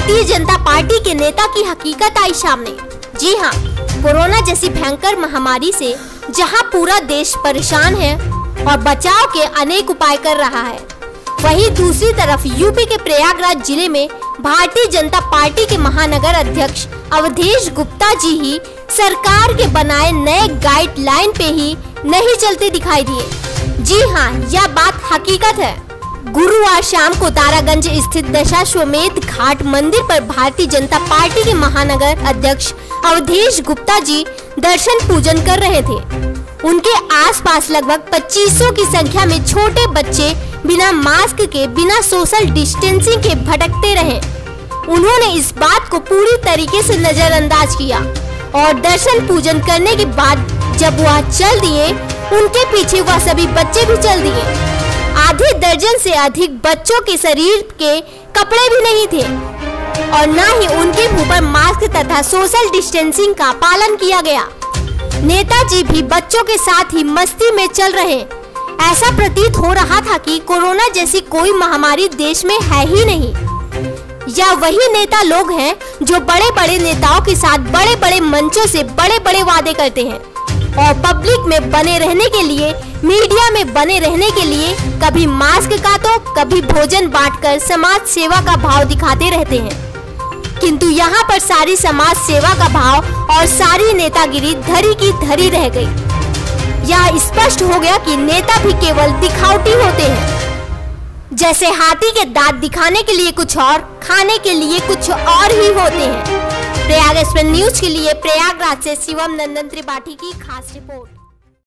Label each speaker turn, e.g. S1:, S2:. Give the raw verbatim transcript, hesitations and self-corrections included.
S1: Bharatiya Janata party के नेता की हकीकत आई सामने। जी हाँ, कोरोना जैसी भयंकर महामारी से जहां पूरा देश परेशान है और बचाव के अनेक उपाय कर रहा है, वहीं दूसरी तरफ यूपी के प्रयागराज जिले में भारतीय जनता पार्टी के महानगर अध्यक्ष अवधेश गुप्ता जी ही सरकार के बनाए नए गाइडलाइन पे ही नहीं चलते दिखाई दिए। जी हाँ, यह बात हकीकत है। गुरुवार शाम को तारागंज स्थित दशाश्वमेध घाट मंदिर पर भारतीय जनता पार्टी के महानगर अध्यक्ष अवधेश गुप्ता जी दर्शन पूजन कर रहे थे। उनके आसपास लगभग पच्चीसों की संख्या में छोटे बच्चे बिना मास्क के, बिना सोशल डिस्टेंसिंग के भटकते रहे। उन्होंने इस बात को पूरी तरीके से नजरअंदाज किया और दर्शन पूजन करने के बाद जब वह चल दिए, उनके पीछे वह सभी बच्चे भी चल दिए। आधे दर्जन से अधिक बच्चों के शरीर के कपड़े भी नहीं थे और न ही उनके मुंह पर मास्क तथा सोशल डिस्टेंसिंग का पालन किया गया। नेताजी भी बच्चों के साथ ही मस्ती में चल रहे। ऐसा प्रतीत हो रहा था कि कोरोना जैसी कोई महामारी देश में है ही नहीं। या वही नेता लोग हैं जो बड़े बड़े नेताओं के साथ बड़े बड़े मंचों से बड़े बड़े वादे करते हैं और पब्लिक में बने रहने के लिए, मीडिया में बने रहने के लिए कभी मास्क का तो कभी भोजन बांटकर समाज सेवा का भाव दिखाते रहते हैं। किंतु यहाँ पर सारी समाज सेवा का भाव और सारी नेतागिरी धरी की धरी रह गई। यह स्पष्ट हो गया कि नेता भी केवल दिखावटी होते हैं। जैसे हाथी के दांत दिखाने के लिए कुछ और, खाने के लिए कुछ और ही होते हैं। प्रयाग एक्सप्रेस न्यूज के लिए प्रयागराज से शिवम नंदन त्रिपाठी की खास रिपोर्ट।